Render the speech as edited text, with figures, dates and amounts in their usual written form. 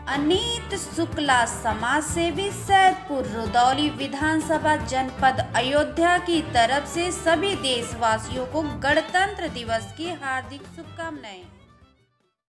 अनीत शुक्ला समाज सेवी सैदपुर रुदौली विधानसभा जनपद अयोध्या की तरफ से सभी देशवासियों को गणतंत्र दिवस की हार्दिक शुभकामनाएं।